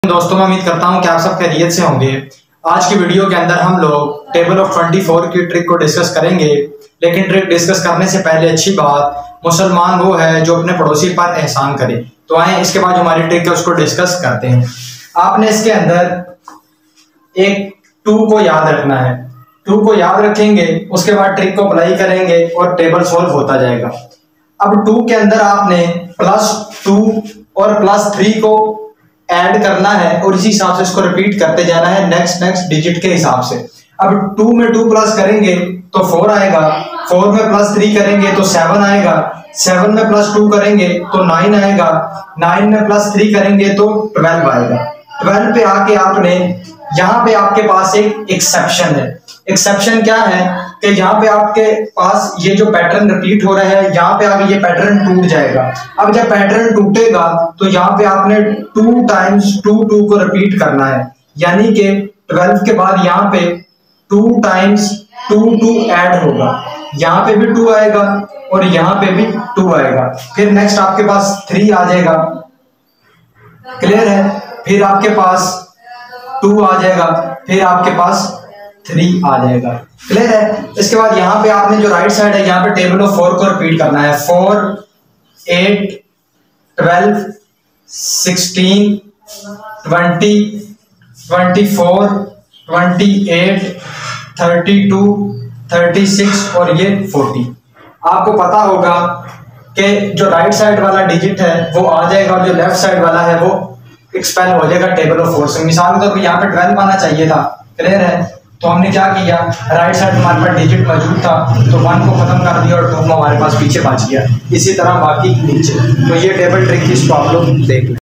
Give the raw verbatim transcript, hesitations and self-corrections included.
दोस्तों मैं उम्मीद करता हूं कि आप सब खैरियत से होंगे। आज की वीडियो के अंदर हम लोग टेबल ऑफ चौबीस की ट्रिक को डिस्कस करेंगे, लेकिन ट्रिक डिस्कस करने से पहले अच्छी बात, मुसलमान वो है जो अपने पड़ोसी पर एहसान करे। तो आए इसके बाद जो हमारी ट्रिक है उसको डिस्कस करते हैं। आपने इसके अंदर एक टू को याद रखना है, टू को याद रखेंगे, उसके बाद ट्रिक को अप्लाई करेंगे और टेबल सॉल्व होता जाएगा। अब टू के अंदर आपने प्लस टू और प्लस थ्री को ऐड करना है और इसी हिसाब से इसको रिपीट करते जाना है नेक्स्ट नेक्स्ट डिजिट के हिसाब से। अब टू में टू प्लस करेंगे तो फोर आएगा, फोर में प्लस थ्री करेंगे तो सेवन आएगा, सेवन में प्लस टू करेंगे तो नाइन आएगा, नाइन में प्लस थ्री करेंगे तो ट्वेल्व आएगा। ट्वेल्व पे आके आपने यहाँ पे आपके पास एक एक्सेप्शन है। एक्सेप्शन क्या है कि यहाँ पे आपके पास ये जो पैटर्न रिपीट हो रहा है, यहाँ पे आगे ये पैटर्न टूट जाएगा। अब जब पैटर्न टूटेगा तो यहाँ पे आपने टू टाइम्स टू टू को रिपीट करना है, यानी कि ट्वेल्व के बाद यहाँ पे two times two two add होगा, यहाँ पे भी टू आएगा और यहाँ पे भी टू आएगा। फिर नेक्स्ट आपके पास थ्री आ जाएगा, क्लियर है। फिर आपके पास टू आ जाएगा, फिर आपके पास थ्री आ जाएगा, क्लियर है। इसके बाद यहाँ पे आपने जो राइट साइड है यहाँ पे टेबल ऑफ फोर को रिपीट करना है। Four, eight, twelve, sixteen, twenty, twenty four, twenty eight, thirty two, thirty six और ये फोर्टी। आपको पता होगा कि जो राइट साइड वाला डिजिट है वो आ जाएगा और जो लेफ्ट साइड वाला है वो एक्सपेल हो जाएगा टेबल ऑफ फोर से। मिसाल के तौर पे यहाँ पे ट्वेल्व आना चाहिए था, क्लियर है। तो हमने क्या किया, राइट साइड हमारे पास डिजिट मौजूद था तो वन को खत्म कर दिया और टू हमारे पास पीछे बच गया। इसी तरह बाकी नीचे। तो ये टेबल ट्रिक की इसको आप लोग देख लें।